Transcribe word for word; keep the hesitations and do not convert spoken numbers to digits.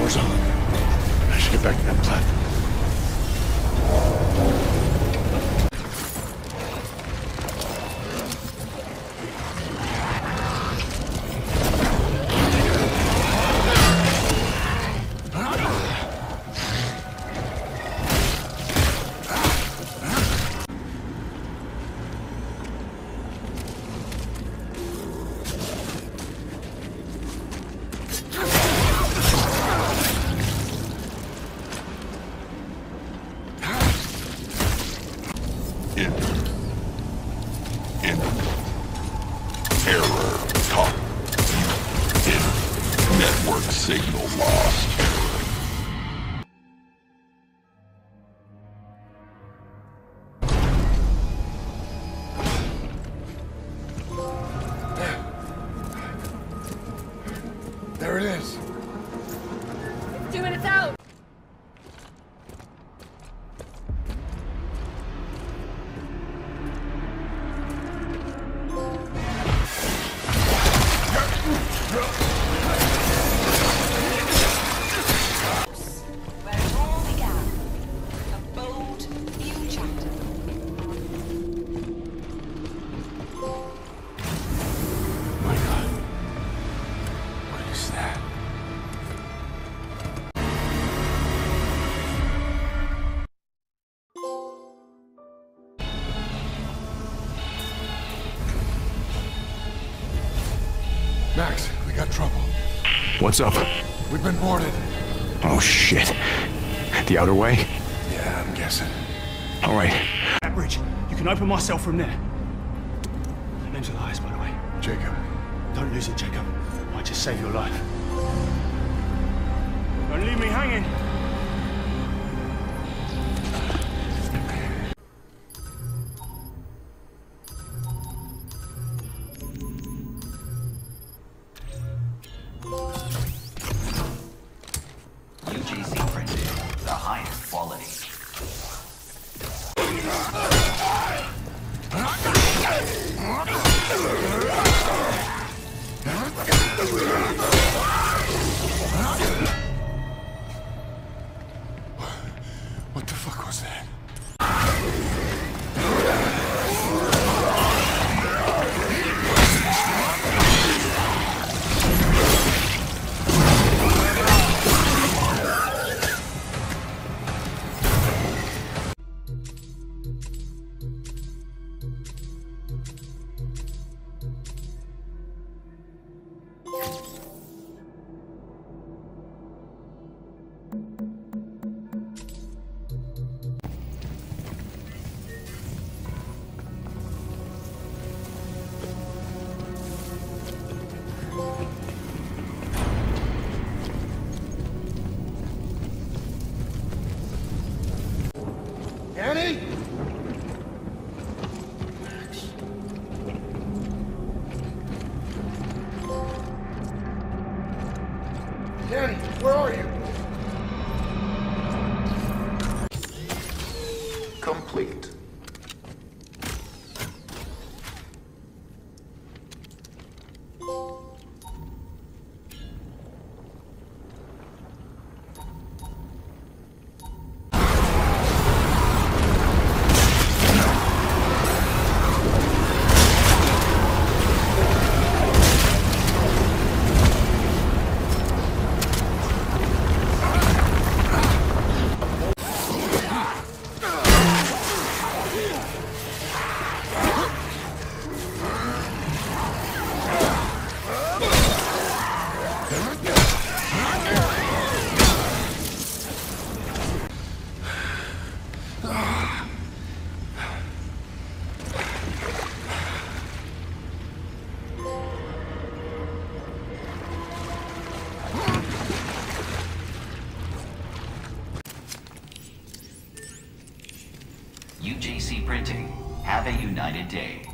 Power's on. I should get back to that platform. In. In. Error. Top. In. Network signal lost. There it is. Two minutes out. Where it all began. A bold new chapter. My God. What is that? Max, we got trouble. What's up? We've been boarded. Oh, shit. The outer way? Yeah, I'm guessing. All right. That bridge. You can open my cell from there. Name's Elias, by the way. Jacob. Don't lose it, Jacob. Might just save your life. Don't leave me hanging. U G C printed, the highest quality. What the fuck was that? Annie? Danny, where are you? Complete. U G C printing, have a united day.